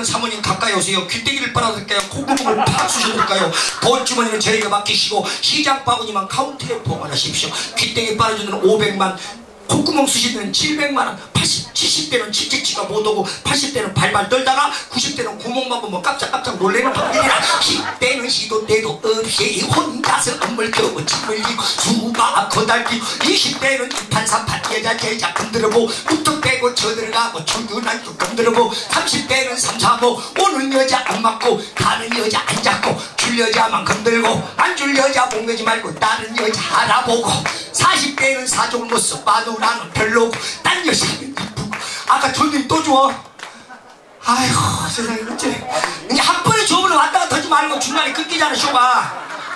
사모님 가까이 오세요. 귀때기를 빨아드릴까요? 콧구멍을 팍 쑤셔드릴까요? 돈주머니는 저희가 맡기시고 시장 바구니만 카운터에 보관하십시오. 귀때기 빨아주는 500만, 콧구멍 쑤시는 700만원, 70대는 칙칙치가 못오고 80대는 발발 떨다가 90대는 구멍만 보면 깜짝깜짝 놀래는 분들이라 10대는 시도 때도 없이 혼자서 엄물 켜고 침을 흘리고 수박 거달기고 20대는 이판사판 여자 제자 건드려보 무턱대고 쳐들어가고 청둔한쪽 건드려보 30대는 삼사보 오는 여자 안 맞고 가는 여자 안 잡고 줄 여자만 건들고 안 줄 여자 목매지 말고 다른 여자 알아보고 40대는 사족 모습 마누라는 별로고 딴 여자는 이쁘고 아까 저들이 또 줘. 아이고 세상에 어째 이제 한 번에 줘보면 왔다 갔다 하지 말고 중간에 끊기잖아 쇼가.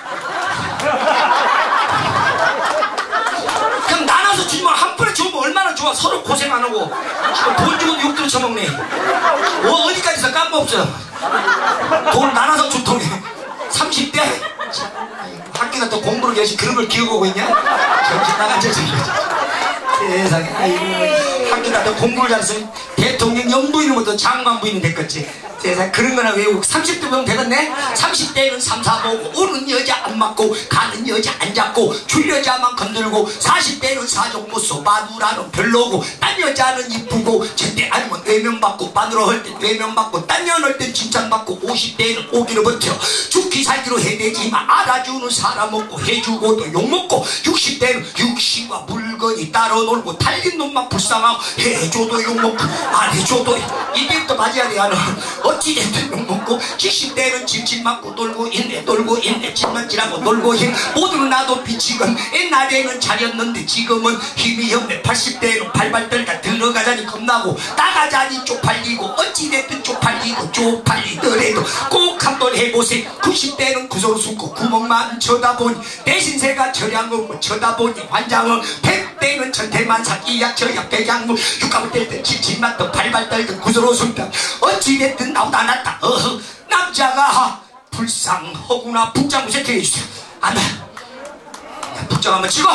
그냥 나눠서 주지만 한 번에 줘보면 얼마나 좋아. 서로 고생 안 하고 지금 돈 주고도 욕도 처먹네. 어디까지서 까먹었어. 돈 나눠서 주통해. 30대 학교 갔다 공부를 열심히 그런 걸 기억하고 있냐? 정신 나가죠 세상에. 아이고 학교 갔다 공부를 잘해서 대통령 영부인은 못해 장관부인은 됐겠지. 세상에 그런 거나 외우고 30대 보면 되겠네. 30대는 3, 4 보고 오는 여자 안 맞고 가는 여자 안 잡고 줄 여자만 건들고 40대는 사족 못써 마누라는 별로고 딴 여자는 이쁘고 제때 아니면 외면받고 마누라 할 땐 외면받고 딴 년 할 땐 칭찬받고 50대는 오기로 버텨 죽기 살기로 해대지만 알아주는 사람 없고 해주고도 욕먹고 60대는 육신과 물건이 따로 놀고 달린 놈만 불쌍하고 해줘도 욕먹고 안 해줘도 이때부터 맞아야 돼. 나는 어찌됐든 욕먹고 70대는 찜찜 맞고 놀고 있네 찜만질하고 놀고 해 모두는 나도 비치건 옛날에는 잘했는데 지금은 힘이 없네. 80대는 발발 떨다 들어가자니 겁나고 나가자니 쪽팔리고 어찌됐든 쪽팔리더라도 꼭 한번 해보세요. 90대는 구석으로 숨고 구멍만 쳐다보니 내 신세가 저량은 쳐다보니 환장은 100대는 천태만상 이약저약 대장물 육각을 뗄때 칠칠 맞던 발발 떨던 구석으로 숨다 어찌됐든 나보다 낫다. 남자가 불쌍하구나. 북장구 세팅해주세요. 안돼 북장 한번 치고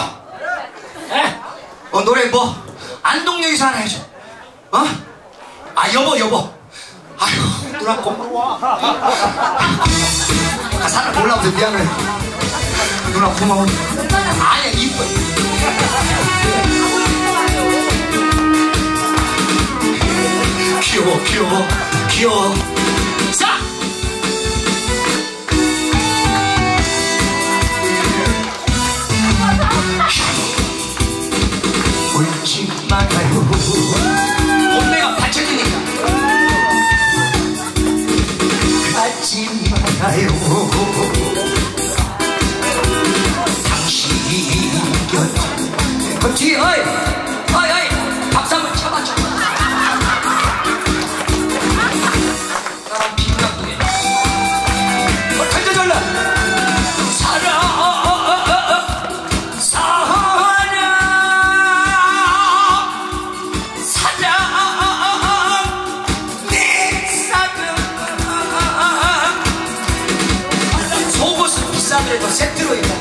노래 뭐 안동역에서 하나 해줘. 여보 아휴 누나 고마워. 사람 몰라서 미안해. 누나 고마워. 아니야 이뻐. 귀여워. 자! 울지 말아요. 몸매가 받쳐지니까. 가지 말아요. 당신 곁에. 그렇지, 어이! 박수 한번 쳐봐줘. 그래도 세트로 있다.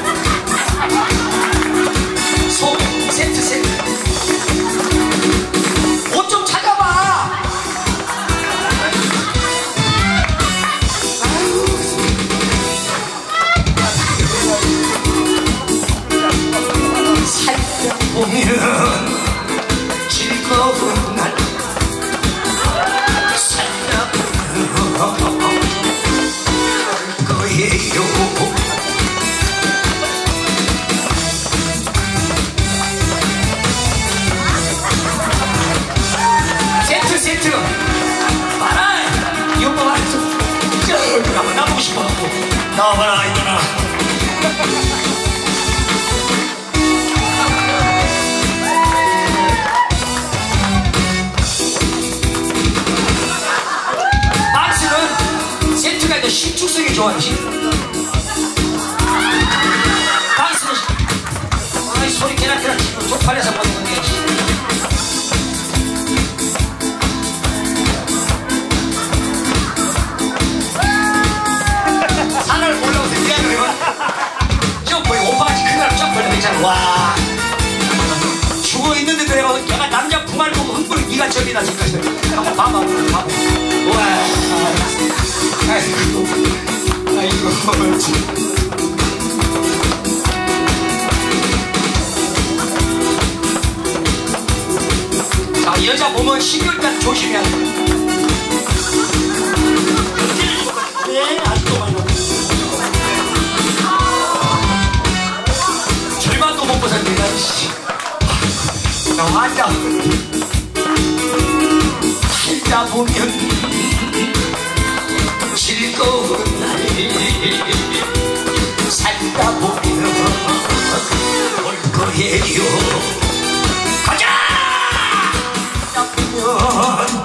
속 세트. 옷 좀 찾아봐. 살짝 보면 즐거운 날 살짝 보면 거예요. 세트 봐라. 이 오빠 봐라. 얼굴 한번 나보고 싶어갖고 나와봐라 이놈아. 박스는 세트가 이제 신축성이 좋아하지. 박스는 아이 소리 개나개나 치고 쪽팔려서 보는 건데 산을 올라오세요. 미안해요. 저 뭐야 오빠가 큰날 쫙 벌려 있잖아. 와 죽어있는데도 내가 남자 부말 보고 흥분이 니가 저기다 지금 한번 봐봐. 와 자, 여자 보면 12월달 조심해야 돼. 네, 아직도 많이 절반도 못 벗었네. 나 환자 살다 보면 즐거운 날 살다 보면 올 거예요. 가자! 살다 보면